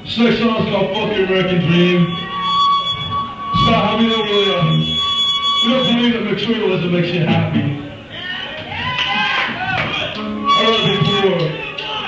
This next song is called Fucking American Dream. It's about how we don't believe that materialism makes you happy. I love it before.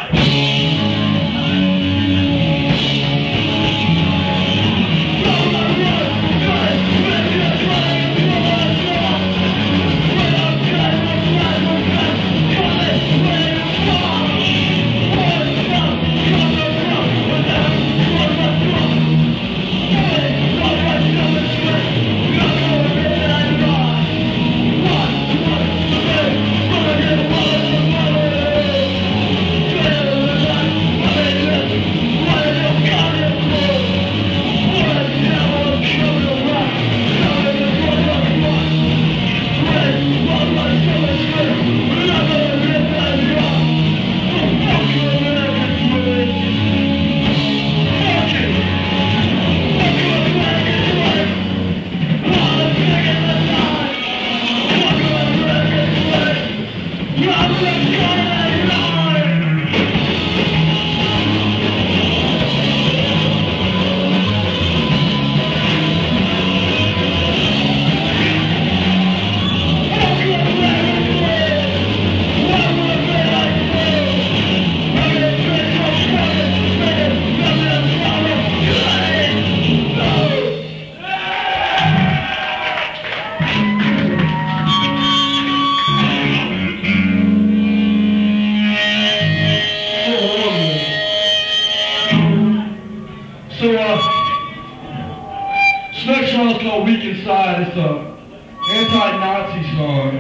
This next song is called Weak Inside. It's an anti-Nazi song.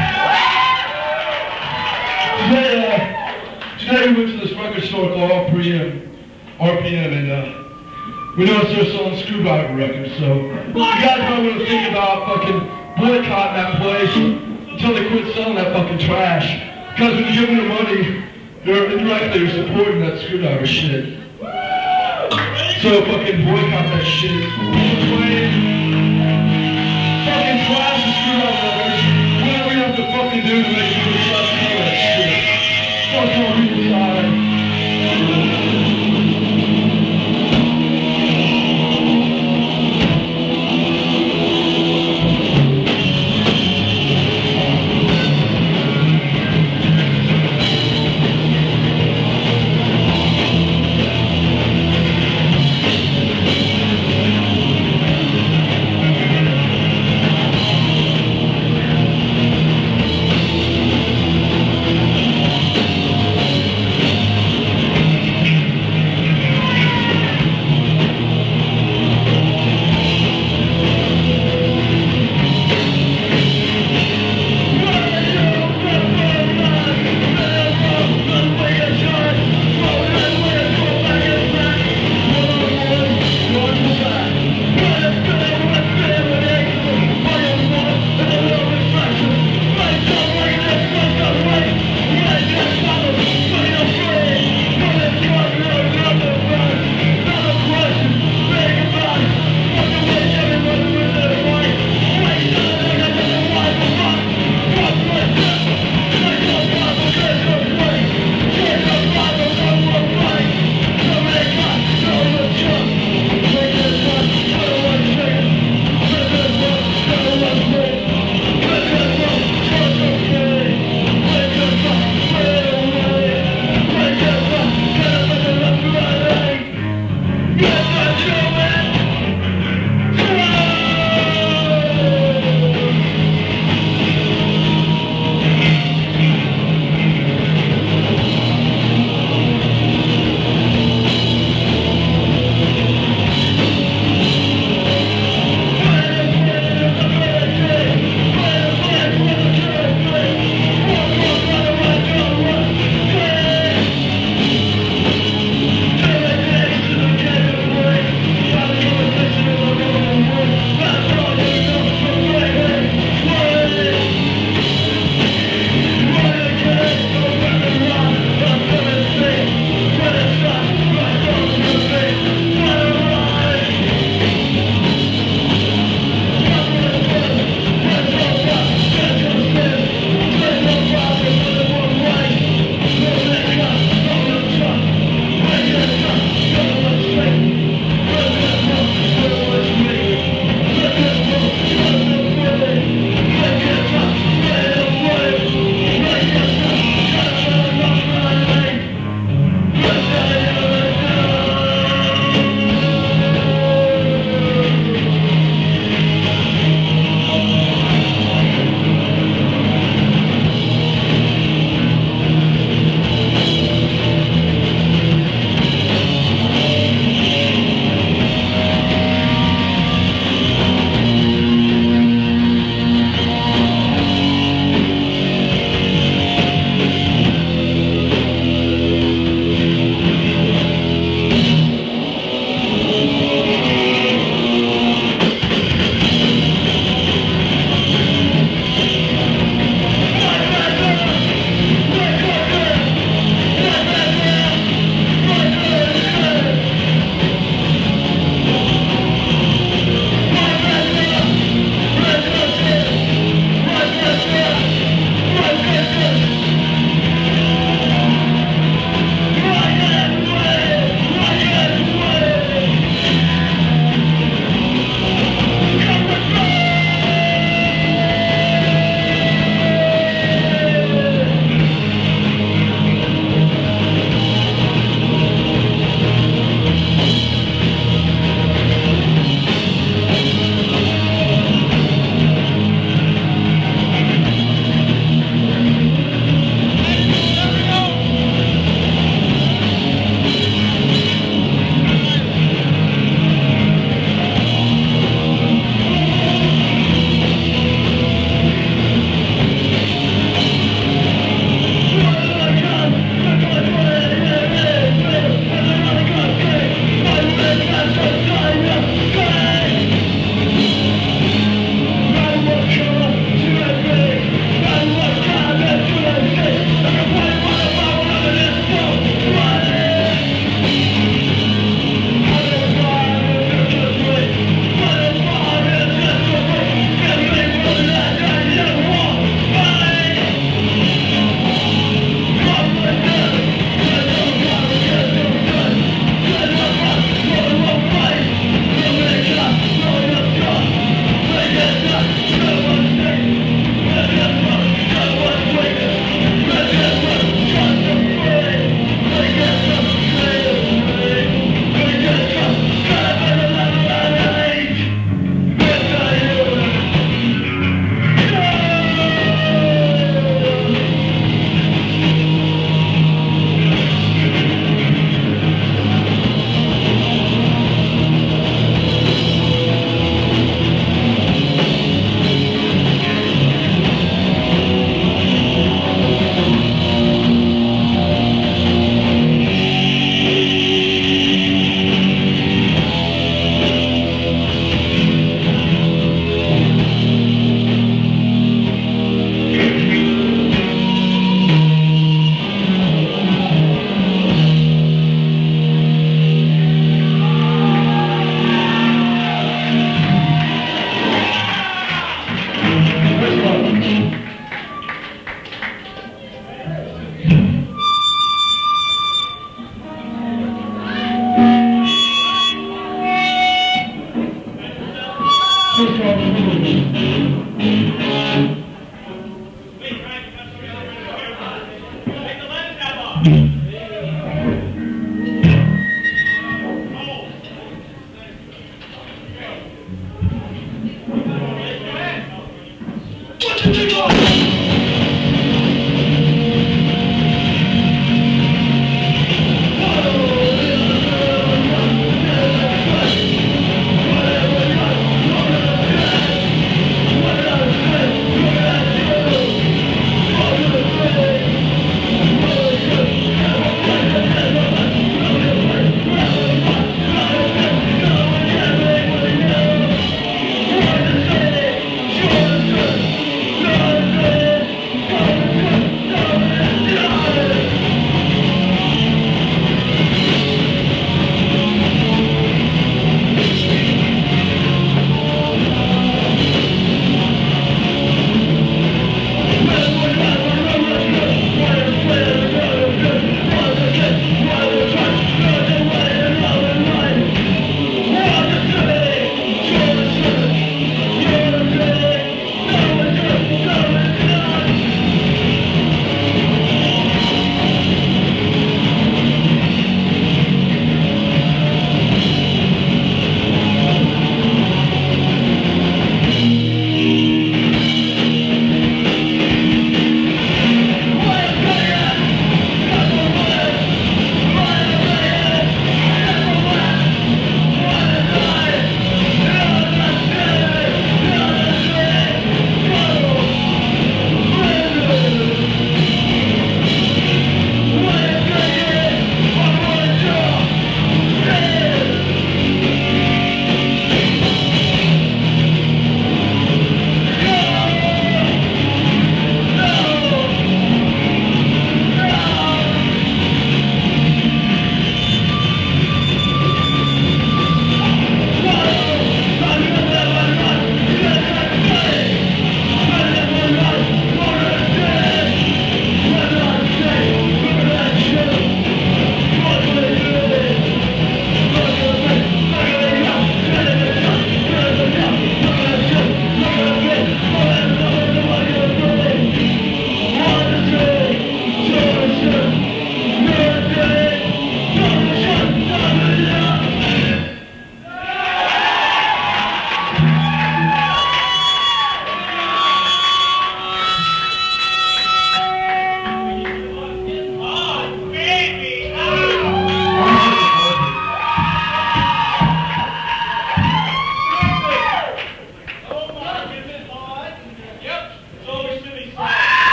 Today we went to this record store called RPM, and we noticed they're selling Screwdriver records, so you guys might want to think about fucking boycotting that place until they quit selling that fucking trash. Because when you give them the money, they're indirectly supporting that Screwdriver shit. So fucking boycott that shit. Fucking trash the Screwdriver records. Whatever you have to fucking do to make people stop doing that shit. Fuck all people side.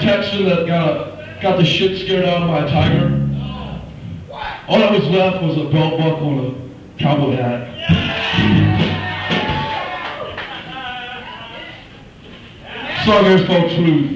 Texan that got the shit scared out of my tiger. All that was left was a belt buckle and a cowboy hat. Song here's called Truth.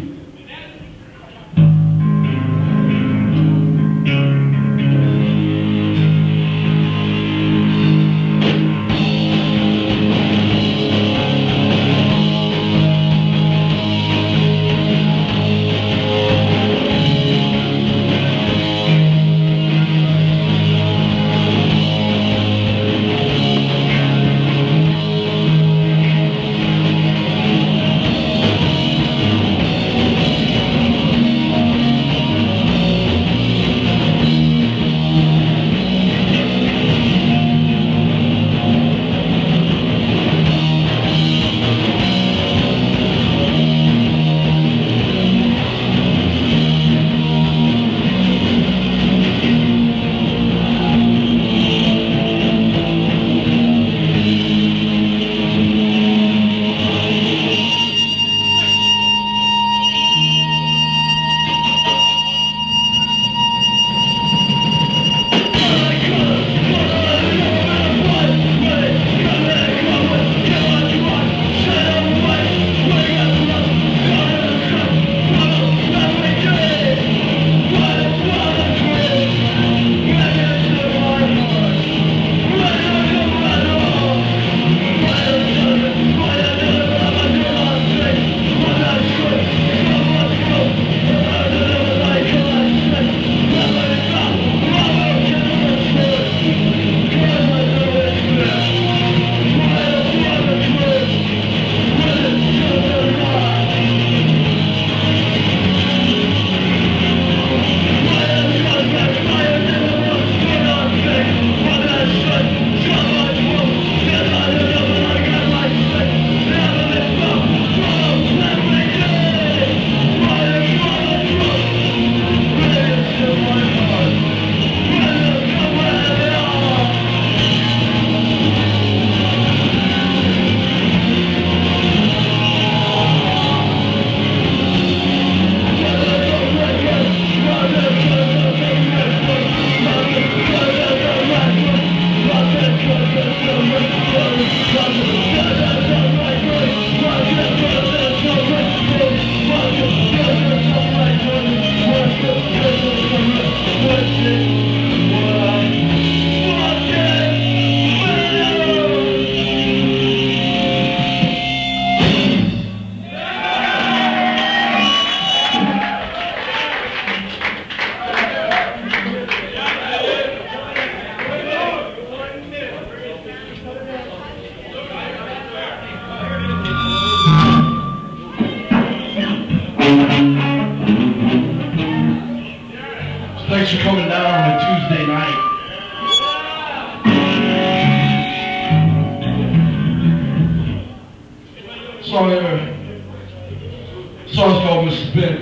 Thanks for coming down on a Tuesday night. Song's called Mr. Bennett.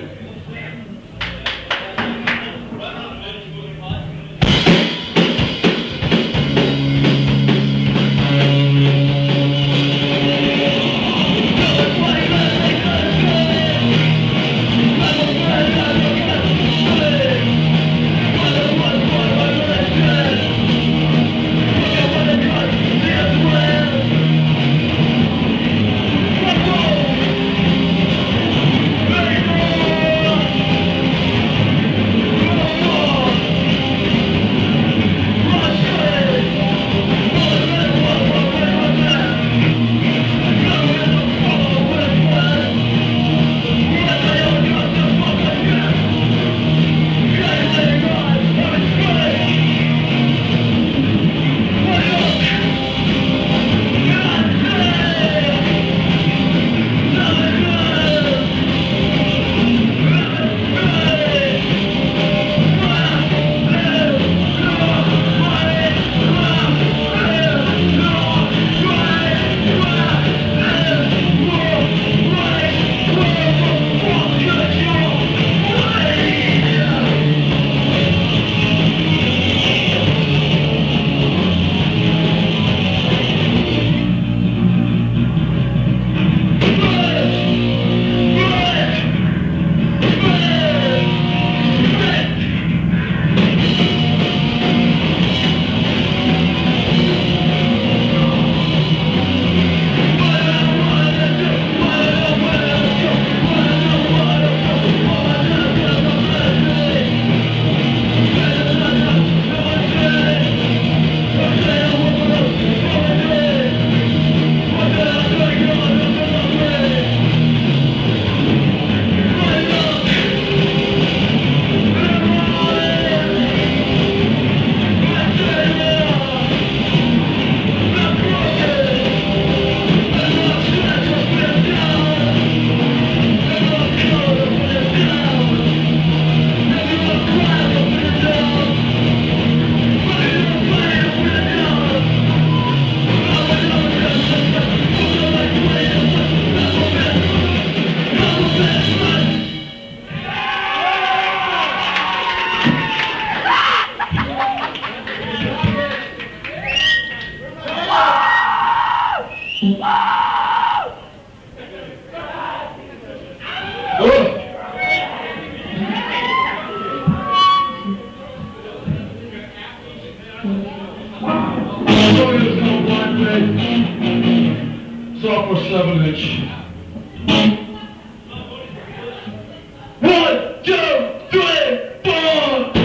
play sophomore 7-inch. 1, 2, 3, 4.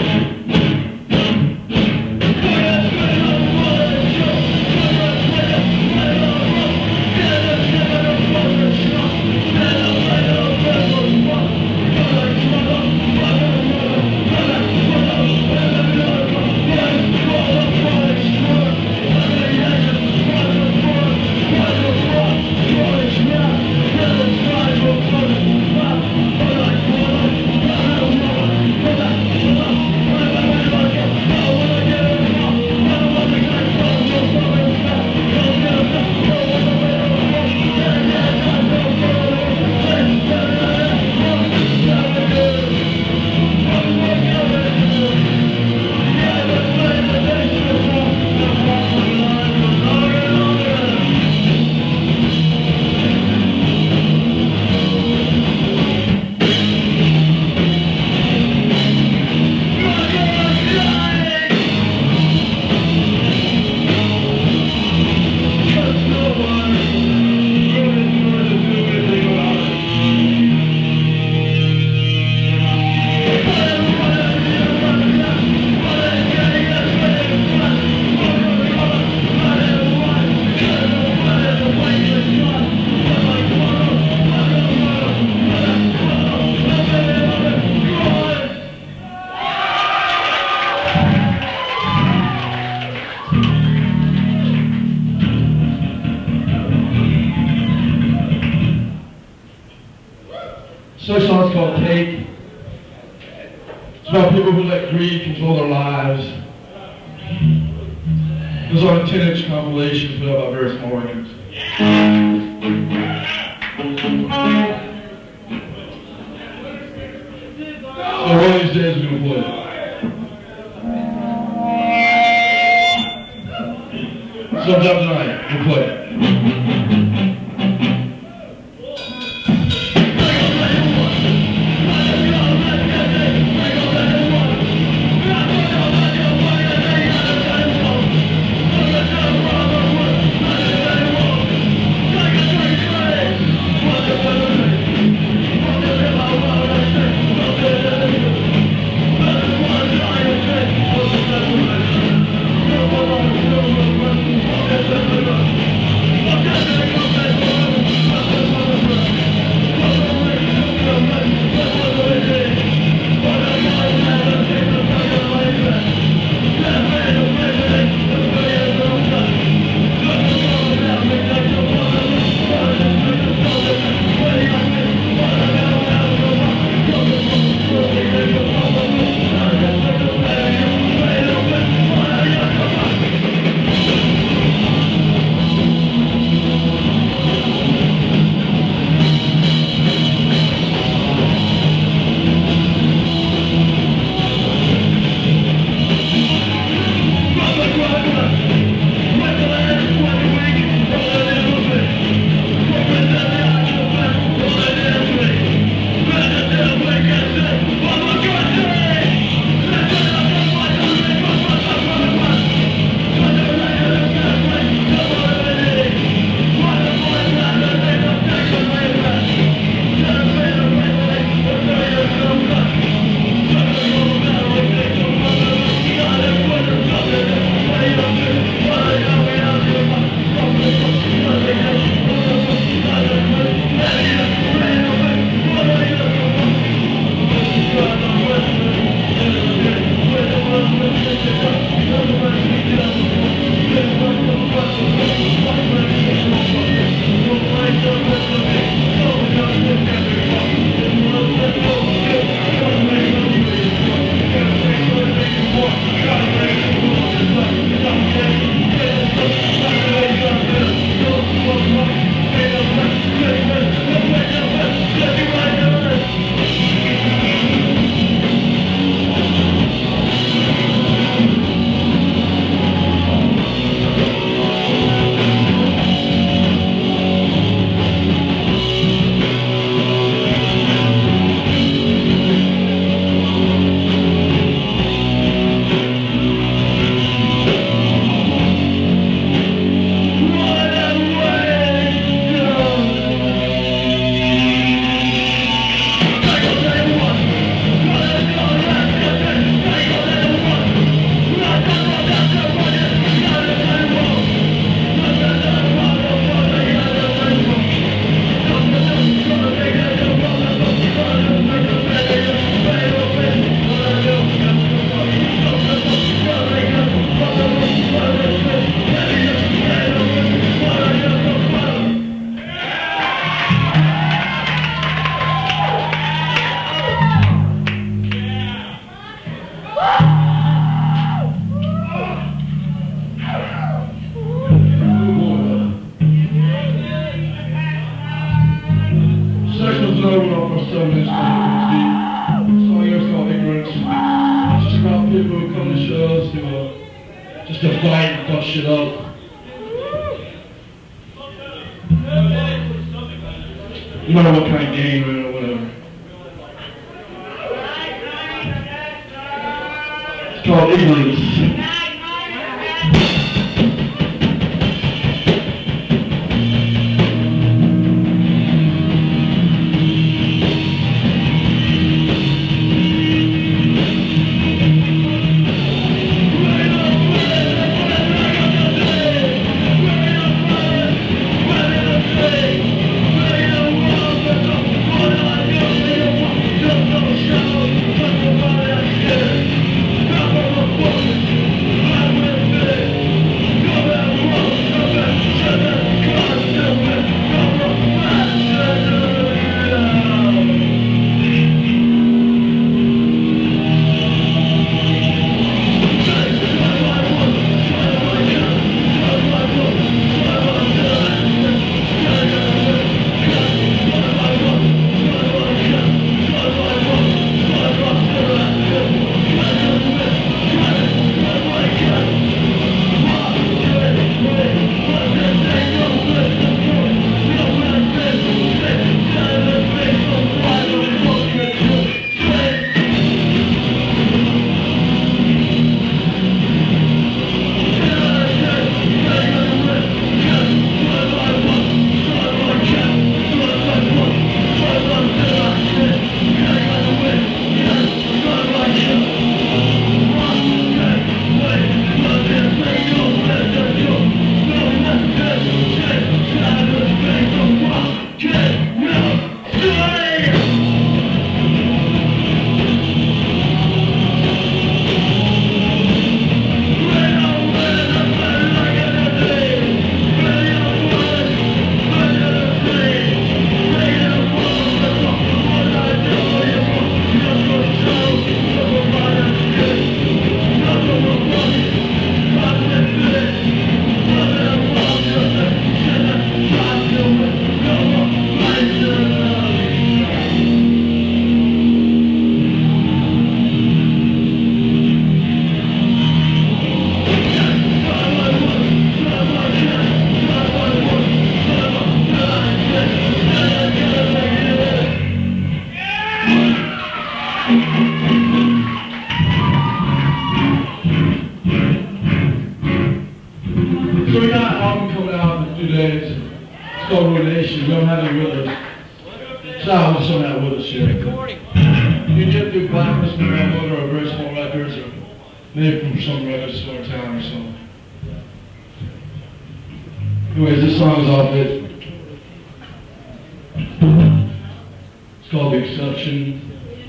This song's called Take. It's about people who let greed control their lives. This is on a 10-inch compilation put out by various Morgans. So one of these days we're going to play it. Sometime tonight, we'll play it. just to fight and fuck shit up. No matter what kind of game or whatever. It's called ignorance. So we got an album coming out in a few days. It's called Lineage. We don't have it with us. It's not with some of that with us here. You can get through Blacklist and download or very small records or maybe from some record store in town or something. Anyways, this song is off it. It's called The Exception.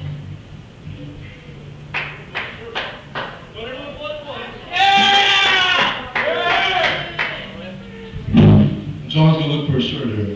John's gonna look for a shirt here.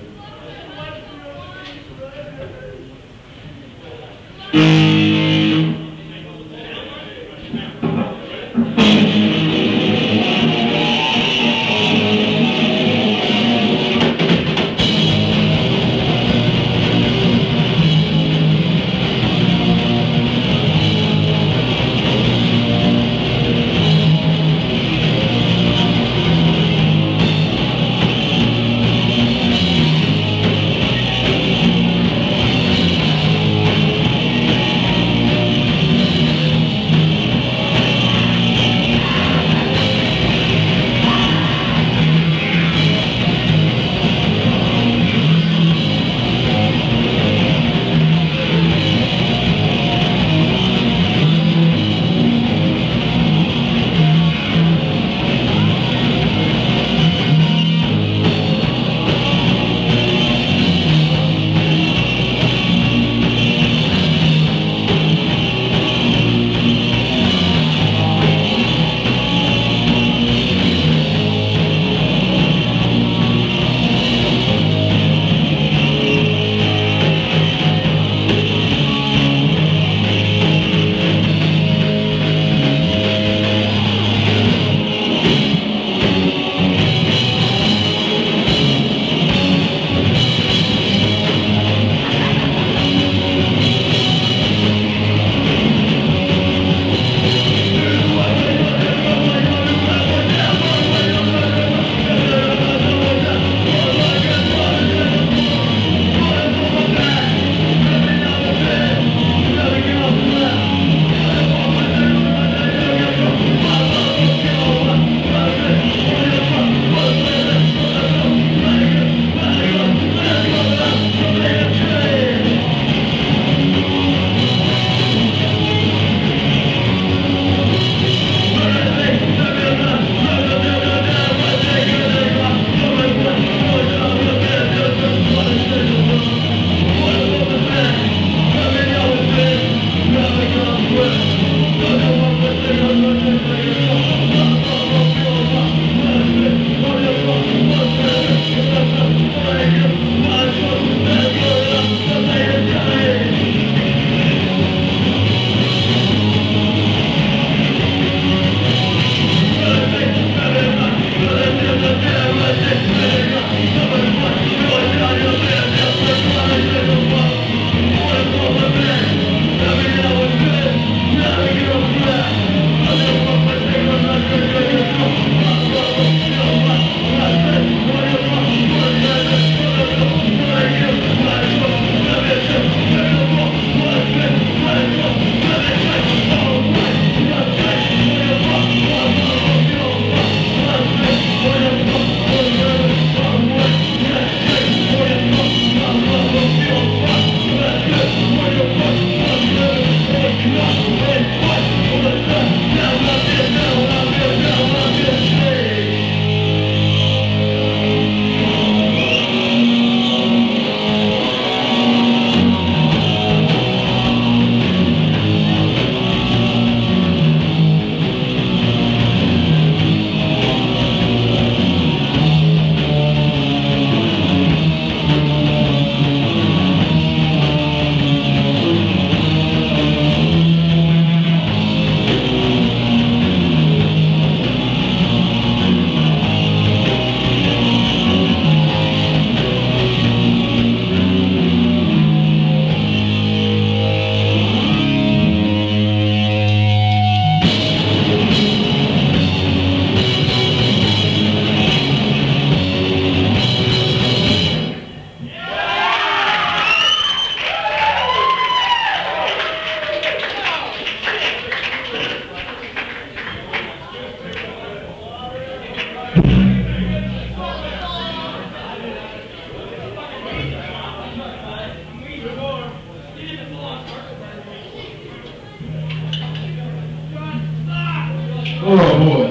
Oh boy.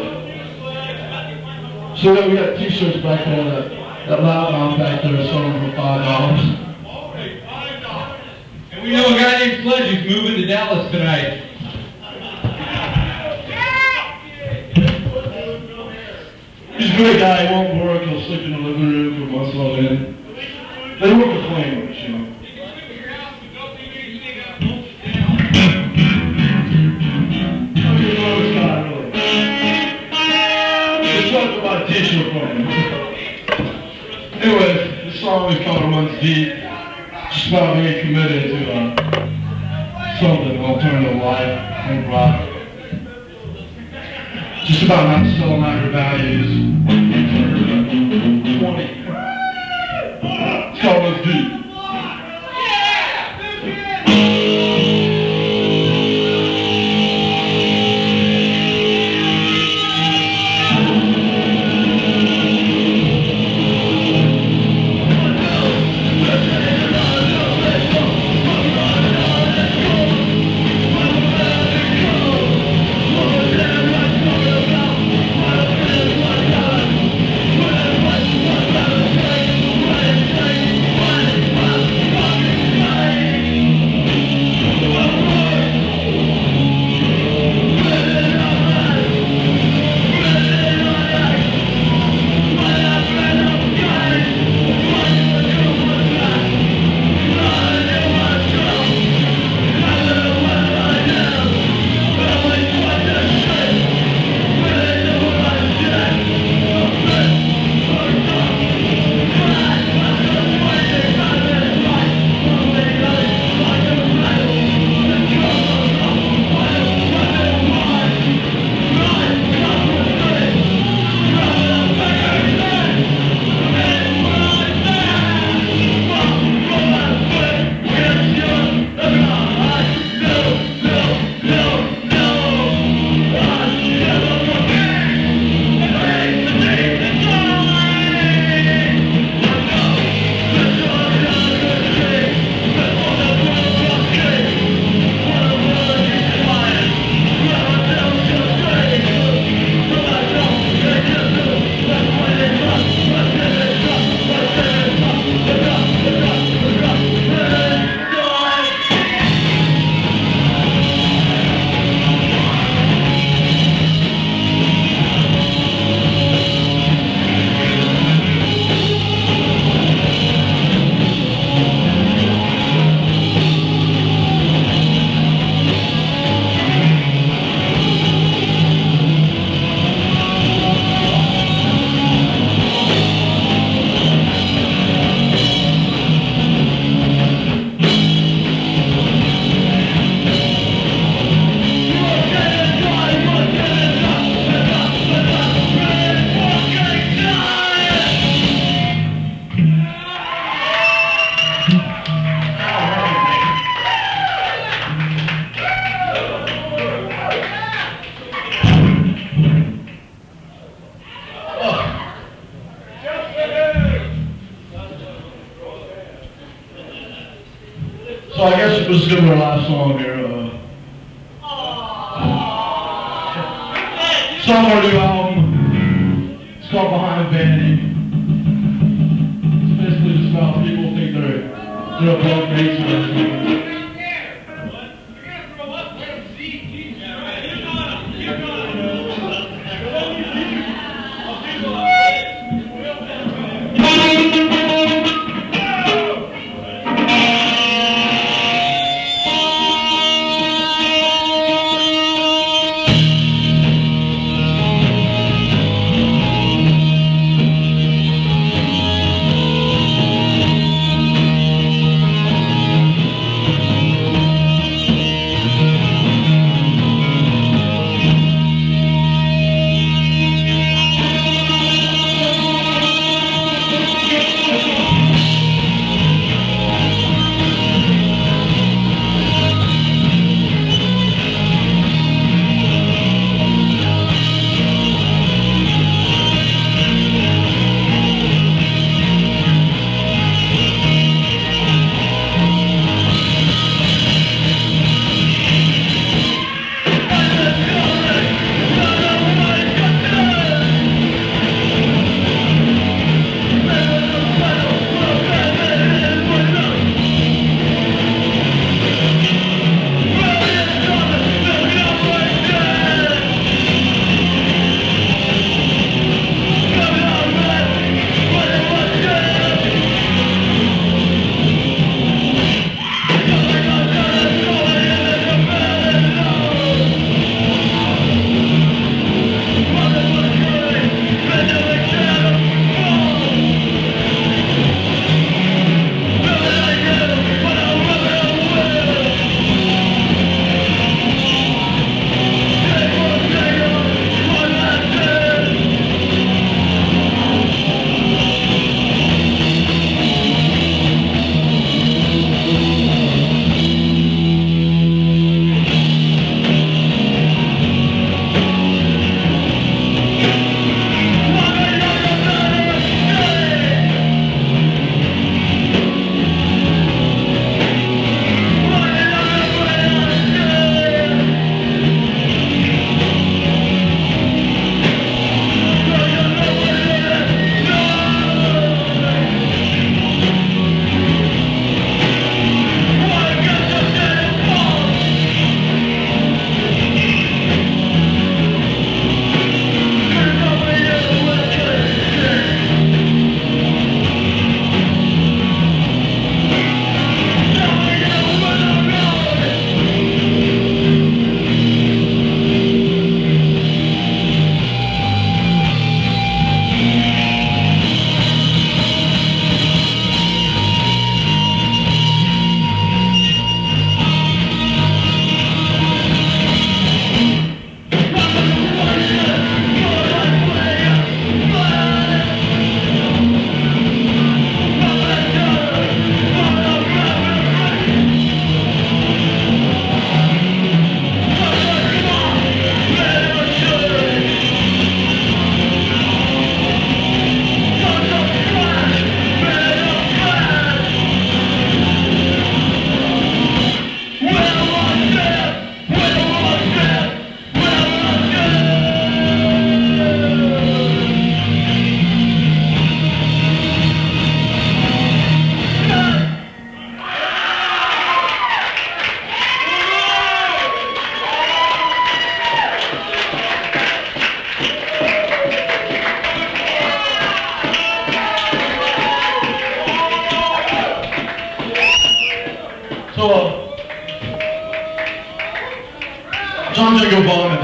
So we got t-shirts back there, that loudmouth back there selling for $5. And we know a guy named Sledge who's moving to Dallas tonight. He's a great guy, he won't work, he'll sleep in the living room for months on end. They work with flamers, you know. Anyway, this song is called Runs Deep. Just about being committed to something, alternative life, and rock. Just about not selling out your values. 20. It's called Runs Deep. So I guess this is going to be our last song here. Song on our new album. It's called Behind Vanity. It's basically just about people think they're above nature or something.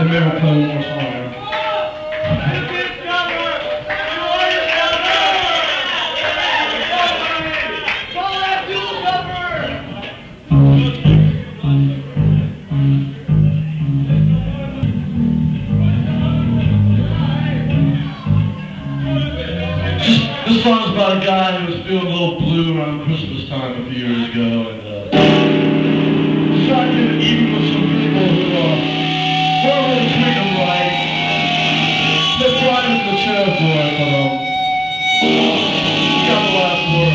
maybe we'll play one more song. This song's about a guy who was feeling a little blue around Christmas time a few years ago, and tried to get even with some people who weren't really treating him right. They're trying to the chair for it, but he got the last word.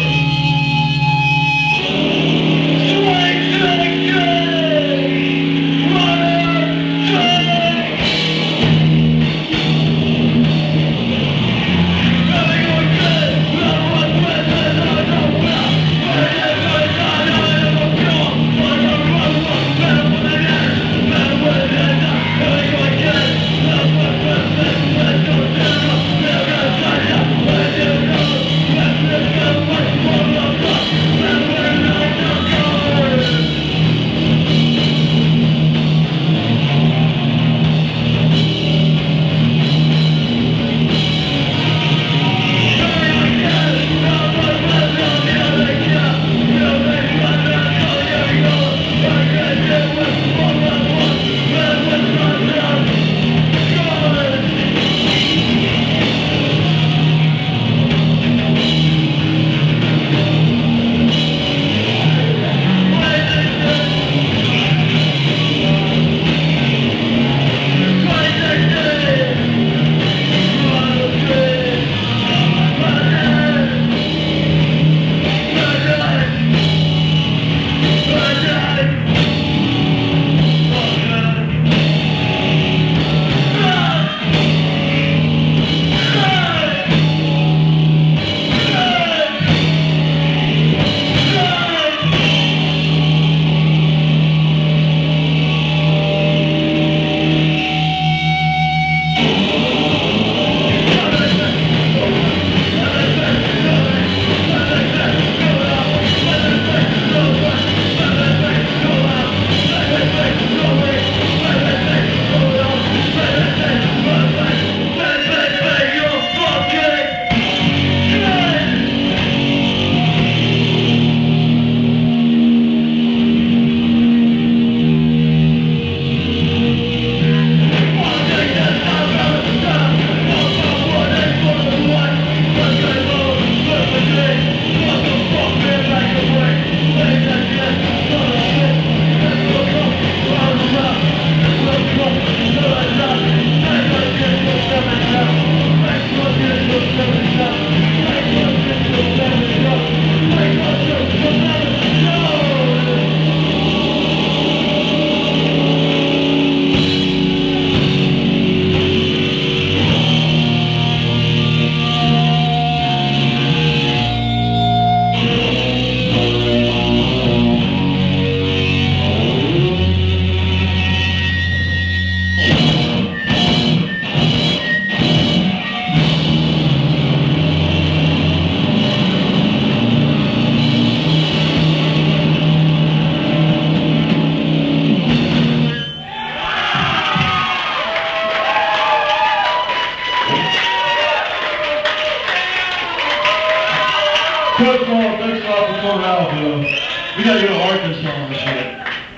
First of all, thanks a lot for coming out, bro. We gotta go to Arkansas and shit.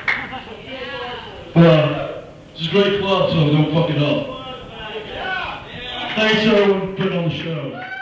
It's a great club, so don't fuck it up. Thanks everyone for putting on the show.